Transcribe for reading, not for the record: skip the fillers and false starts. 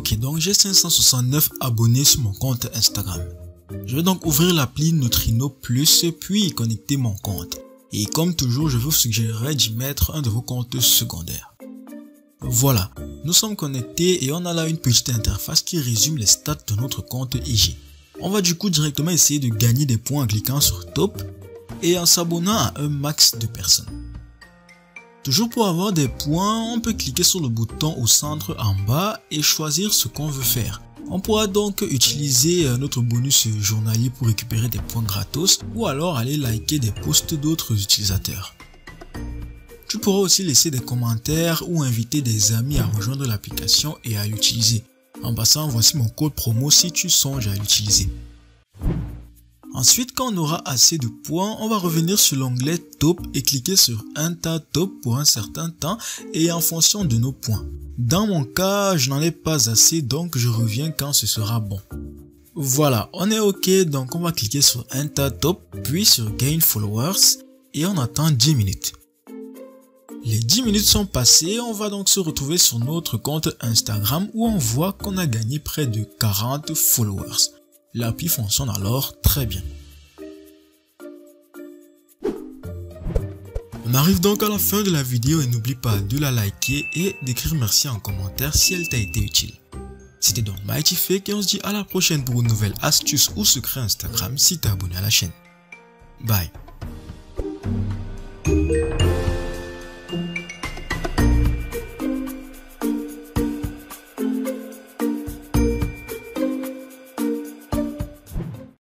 Ok, donc j'ai 569 abonnés sur mon compte Instagram. Je vais donc ouvrir l'appli Neutrino Plus puis y connecter mon compte. Et comme toujours, je vous suggérerais d'y mettre un de vos comptes secondaires. Voilà, nous sommes connectés et on a là une petite interface qui résume les stats de notre compte IG. On va du coup directement essayer de gagner des points en cliquant sur Top et en s'abonnant à un max de personnes. Toujours pour avoir des points, on peut cliquer sur le bouton au centre en bas et choisir ce qu'on veut faire. On pourra donc utiliser notre bonus journalier pour récupérer des points gratos ou alors aller liker des posts d'autres utilisateurs. Tu pourras aussi laisser des commentaires ou inviter des amis à rejoindre l'application et à l'utiliser. En passant, voici mon code promo si tu songes à l'utiliser. Ensuite, quand on aura assez de points, on va revenir sur l'onglet Top et cliquer sur un tas Top pour un certain temps et en fonction de nos points. Dans mon cas, je n'en ai pas assez, donc je reviens quand ce sera bon. Voilà, on est ok, donc on va cliquer sur un tas Top, puis sur Gain Followers et on attend 10 minutes. Les 10 minutes sont passées, on va donc se retrouver sur notre compte Instagram où on voit qu'on a gagné près de 40 followers. L'appli fonctionne alors très bien. On arrive donc à la fin de la vidéo et n'oublie pas de la liker et d'écrire merci en commentaire si elle t'a été utile. C'était donc MightyFake et on se dit à la prochaine pour une nouvelle astuce ou secret Instagram si t'es abonné à la chaîne. Bye.